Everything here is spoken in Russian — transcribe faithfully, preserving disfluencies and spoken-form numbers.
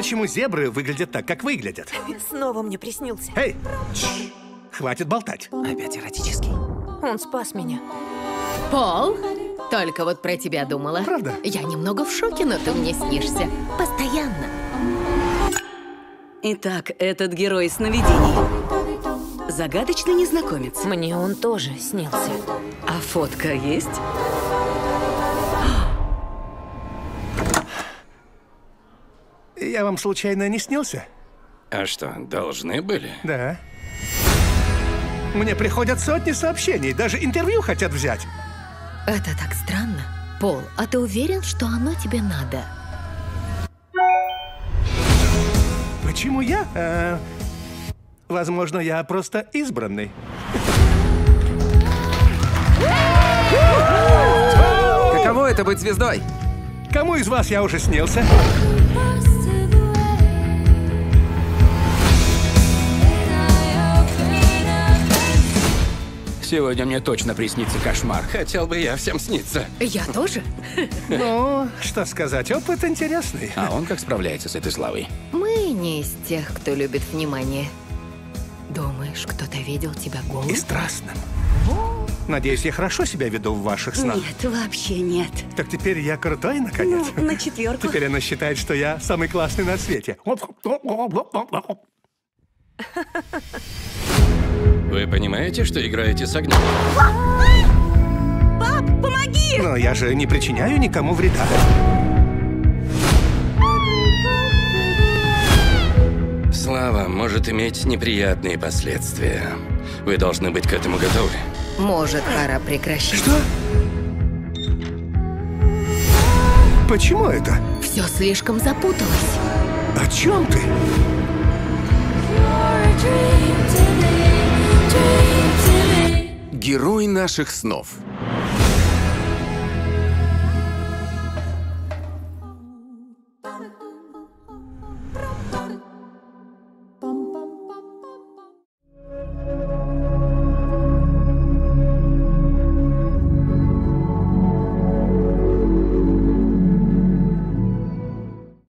почему зебры выглядят так, как выглядят. Снова мне приснился. Эй! Хватит болтать. Опять эротический. Он спас меня. Пол, только вот про тебя думала. Правда? Я немного в шоке, но ты мне снишься. Постоянно. Итак, этот герой сновидений. Загадочный незнакомец. Мне он тоже снился. А фотка есть? Я вам случайно не снился? А что, должны были? Да. Мне приходят сотни сообщений, даже интервью хотят взять. Это так странно. Пол, а ты уверен, что оно тебе надо? Почему я? Э, возможно, я просто избранный. Каково это быть звездой? Кому из вас я уже снился? Сегодня мне точно приснится кошмар. Хотел бы я всем сниться. Я тоже. Ну, что сказать, опыт интересный. А он как справляется с этой славой? Мы не из тех, кто любит внимание. Думаешь, кто-то видел тебя голым? И страстным. Надеюсь, я хорошо себя веду в ваших снах. Нет, вообще нет. Так теперь я крутой, наконец. Ну, на четверку. Теперь она считает, что я самый классный на свете. Вы понимаете, что играете с огнем? Пап, помоги! Но я же не причиняю никому вреда. Слава может иметь неприятные последствия. Вы должны быть к этому готовы. Может, пора прекращать. Что? Почему это? Все слишком запуталось. О чем ты? Герой наших снов.